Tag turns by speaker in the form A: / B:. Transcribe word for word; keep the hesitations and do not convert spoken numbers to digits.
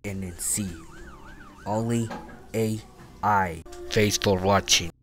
A: and then C. Only A I. Thanks for watching.